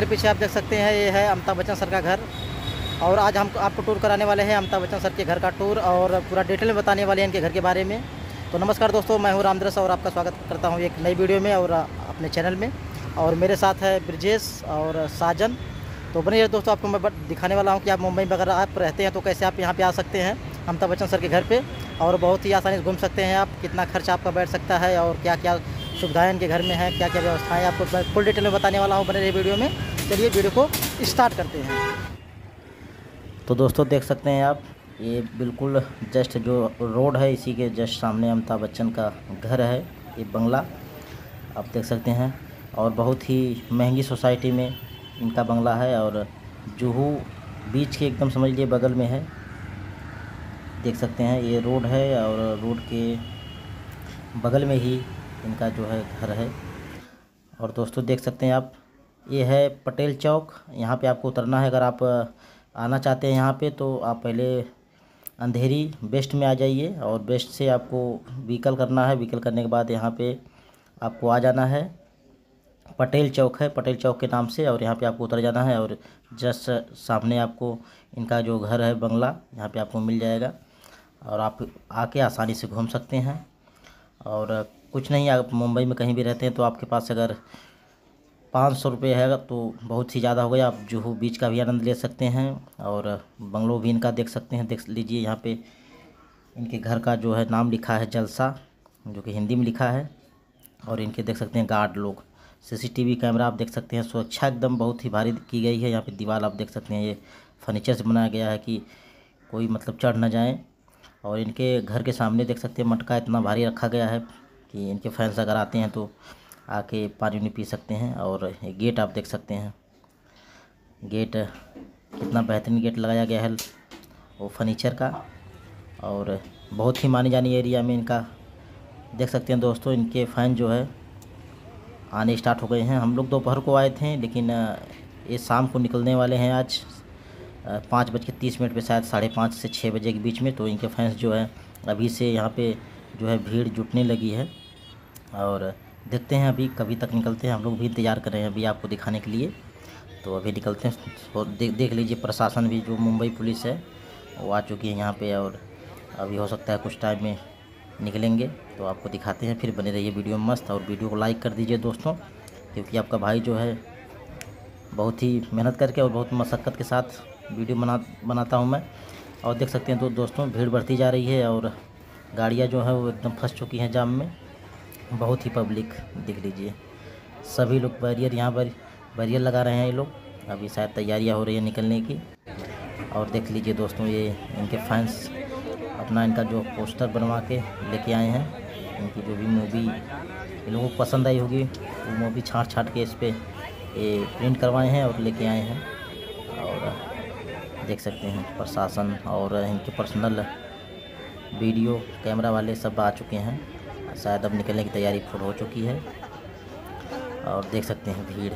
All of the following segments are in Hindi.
पीछे आप देख सकते हैं, ये है अमिताभ बच्चन सर का घर। और आज हम आपको टूर कराने वाले हैं अमिताभ बच्चन सर के घर का टूर, और पूरा डिटेल में बताने वाले हैं इनके घर के बारे में। तो नमस्कार दोस्तों, मैं हूं रामदरस और आपका स्वागत करता हूं एक नई वीडियो में और अपने चैनल में। और मेरे साथ है ब्रिजेश और साजन। तो बने दोस्तों, आपको मैं दिखाने वाला हूं कि आप मुंबई में अगर आप रहते हैं तो कैसे आप यहां पे आ सकते हैं अमिताभ बच्चन सर के घर पे, और बहुत ही आसानी से घूम सकते हैं आप। कितना खर्च आपका बैठ सकता है और क्या क्या सुविधाएं इनके घर में हैं, क्या क्या व्यवस्थाएं, आपको मैं फुल डिटेल में बताने वाला हूँ बने रहिए वीडियो में। चलिए वीडियो को स्टार्ट करते हैं। तो दोस्तों देख सकते हैं आप, ये बिल्कुल जस्ट जो रोड है इसी के जस्ट सामने अमिताभ बच्चन का घर है। ये बंगला आप देख सकते हैं, और बहुत ही महंगी सोसाइटी में इनका बंगला है, और जुहू बीच के एकदम समझ लीजिए बगल में है। देख सकते हैं ये रोड है, और रोड के बगल में ही इनका जो है घर है। और दोस्तों देख सकते हैं आप, ये है पटेल चौक। यहाँ पे आपको उतरना है। अगर आप आना चाहते हैं यहाँ पे तो आप पहले अंधेरी बेस्ट में आ जाइए, और बेस्ट से आपको व्हीकल करना है। व्हीकल करने के बाद यहाँ पे आपको आ जाना है, पटेल चौक है, पटेल चौक के नाम से, और यहाँ पे आपको उतर जाना है। और जस्ट सामने आपको इनका जो घर है बंगला यहाँ पे आपको मिल जाएगा, और आप आके आसानी से घूम सकते हैं। और कुछ नहीं, आप मुंबई में कहीं भी रहते हैं तो आपके पास अगर 500 रुपये है तो बहुत ही ज़्यादा हो गया। आप जुहू बीच का भी आनंद ले सकते हैं, और बंगलो भी इनका देख सकते हैं। देख लीजिए यहाँ पे इनके घर का जो है नाम लिखा है जलसा, जो कि हिंदी में लिखा है। और इनके देख सकते हैं गार्ड लोग, सीसीटीवी कैमरा आप देख सकते हैं। सुरक्षा एकदम बहुत ही भारी की गई है। यहाँ पे दीवार आप देख सकते हैं, ये फर्नीचर से बनाया गया है कि कोई मतलब चढ़ ना जाए। और इनके घर के सामने देख सकते हैं मटका इतना भारी रखा गया है कि इनके फैंस अगर आते हैं तो आके पानी नहीं पी सकते हैं। और ये गेट आप देख सकते हैं, गेट कितना बेहतरीन गेट लगाया गया है वो फर्नीचर का, और बहुत ही मानी जानी एरिया में इनका देख सकते हैं। दोस्तों इनके फ़ैन जो है आने स्टार्ट हो गए हैं। हम लोग दोपहर को आए थे, लेकिन ये शाम को निकलने वाले हैं आज 5:30 पे, शायद 5:30 से 6 बजे के बीच में। तो इनके फैंस जो है अभी से यहाँ पे जो है भीड़ जुटने लगी है, और देखते हैं अभी कभी तक निकलते हैं। हम लोग भी इंतज़ार कर रहे हैं अभी आपको दिखाने के लिए। तो अभी निकलते हैं। और देख लीजिए प्रशासन भी, जो मुंबई पुलिस है वो आ चुकी है यहाँ पे, और अभी हो सकता है कुछ टाइम में निकलेंगे। तो आपको दिखाते हैं, फिर बने रहिए वीडियो में मस्त। और वीडियो को लाइक कर दीजिए दोस्तों, क्योंकि आपका भाई जो है बहुत ही मेहनत करके और बहुत मशक्क़त के साथ वीडियो बनाता हूँ मैं। और देख सकते हैं तो दोस्तों भीड़ बढ़ती जा रही है, और गाड़ियाँ जो है वो एकदम फंस चुकी हैं जाम में। बहुत ही पब्लिक देख लीजिए, सभी लोग बैरियर यहाँ पर बैरियर लगा रहे हैं ये लोग। अभी शायद तैयारियाँ हो रही है निकलने की। और देख लीजिए दोस्तों, ये इनके फैंस अपना इनका जो पोस्टर बनवा के लेके आए हैं। इनकी जो भी मूवी इन लोगों को पसंद आई होगी वो मूवी छाँट के इस पर ये प्रिंट करवाए हैं और लेके आए हैं। और देख सकते हैं प्रशासन और इनके पर्सनल वीडियो कैमरा वाले सब आ चुके हैं। शायद अब निकलने की तैयारी फुल हो चुकी है। और देख सकते हैं भीड़,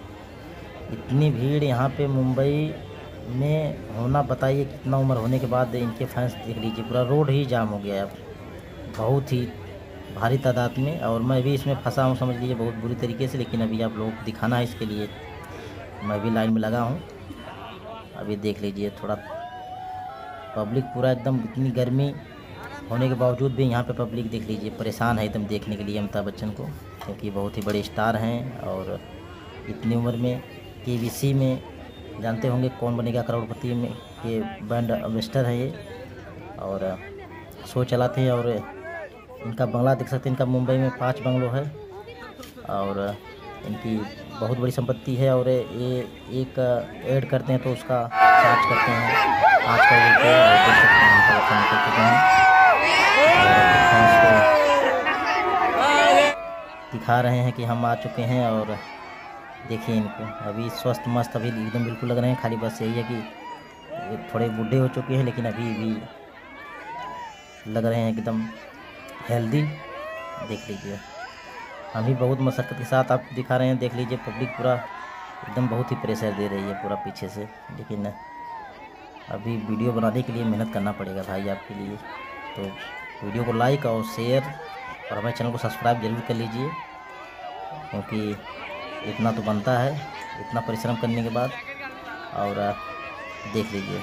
इतनी भीड़ यहाँ पे मुंबई में होना, बताइए कितना उम्र होने के बाद। इनके फैंस देख लीजिए, पूरा रोड ही जाम हो गया है अब, बहुत ही भारी तादाद में। और मैं भी इसमें फंसा हूँ समझ लीजिए बहुत बुरी तरीके से, लेकिन अभी आप लोगों को दिखाना है, इसके लिए मैं भी लाइन में लगा हूँ। अभी देख लीजिए थोड़ा पब्लिक पूरा एकदम, इतनी गर्मी होने के बावजूद भी यहाँ पे पब्लिक देख लीजिए परेशान है एकदम देखने के लिए अमिताभ बच्चन को, क्योंकि बहुत ही बड़े स्टार हैं। और इतनी उम्र में केबीसी में जानते होंगे कौन बनेगा करोड़पति में, ये ब्रांड एम्बेसडर है ये, और शो चलाते हैं। और इनका बंगला देख सकते हैं, इनका मुंबई में 5 बंगलो है, और इनकी बहुत बड़ी संपत्ति है। और ये एक ऐड करते हैं तो उसका चार्ज करते हैं 5 करोड़ रुपये। और देख सकते हैं इनका निकल चुके हैं, दिखा रहे हैं कि हम आ चुके हैं। और देखिए इनको अभी स्वस्थ मस्त अभी एकदम बिल्कुल लग रहे हैं। खाली बस यही है कि ये थोड़े बूढ़े हो चुके हैं, लेकिन अभी भी लग रहे हैं एकदम हेल्दी। देख लीजिए, हम भी बहुत मशक्क़त के साथ आपको दिखा रहे हैं। देख लीजिए पब्लिक पूरा एकदम बहुत ही प्रेशर दे रही है पूरा पीछे से, लेकिन अभी वीडियो बनाने के लिए मेहनत करना पड़ेगा भाई आपके लिए। तो वीडियो को लाइक और शेयर और हमारे चैनल को सब्सक्राइब ज़रूर कर लीजिए, क्योंकि इतना तो बनता है। इतना परिश्रम करने के बाद। और देख लीजिए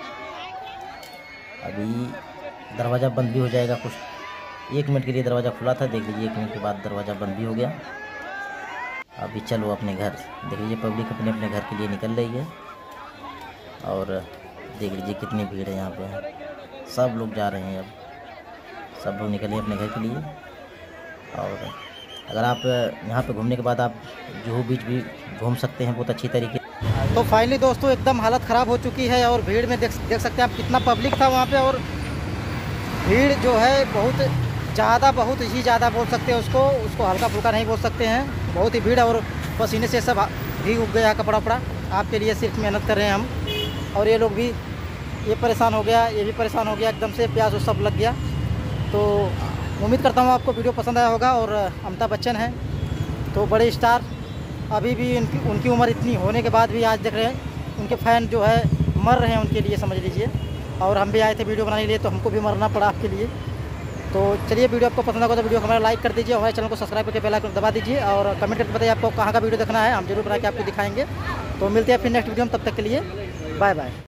अभी दरवाज़ा बंद भी हो जाएगा, कुछ 1 मिनट के लिए दरवाज़ा खुला था, देख लीजिए 1 मिनट के बाद दरवाज़ा बंद भी हो गया। अभी चलो अपने घर, देख लीजिए पब्लिक अपने अपने घर के लिए निकल रही है। और देख लीजिए कितनी भीड़ है यहाँ पे, सब लोग जा रहे हैं, अब सब लोग निकले अपने घर के लिए। और अगर आप यहाँ पे घूमने के बाद आप जुहू बीच भी घूम सकते हैं बहुत अच्छी तरीके। तो फाइनली दोस्तों एकदम हालत ख़राब हो चुकी है और भीड़ में देख सकते हैं आप कितना पब्लिक था वहाँ पे। और भीड़ जो है बहुत ही ज़्यादा बोल सकते हैं उसको हल्का फुल्का नहीं बोल सकते हैं, बहुत ही भीड़। और पसीने से सब भीग उग गया कपड़ा वपड़ा, आपके लिए सिर्फ मेहनत कर रहे हैं हम। और ये लोग भी, ये परेशान हो गया, ये भी परेशान हो गया, एकदम से प्यास सब लग गया। तो उम्मीद करता हूँ आपको वीडियो पसंद आया होगा। और अमिताभ बच्चन हैं तो बड़े स्टार, अभी भी उनकी उम्र इतनी होने के बाद भी आज देख रहे हैं उनके फ़ैन जो है मर रहे हैं उनके लिए, समझ लीजिए। और हम भी आए थे वीडियो बनाने के लिए, तो हमको भी मरना पड़ा आपके लिए। तो चलिए वीडियो आपको पसंद आएगा तो वीडियो हमारा लाइक कर दीजिए, हमारे चैनल को सब्सक्राइब करके बेल आइकन दबा दीजिए और कमेंट करके बताइए आपको कहाँ का वीडियो देखना है, हम जरूर बना के आपको दिखाएंगे। तो मिलते हैं फिर नेक्स्ट वीडियो में, तब तक के लिए बाय बाय।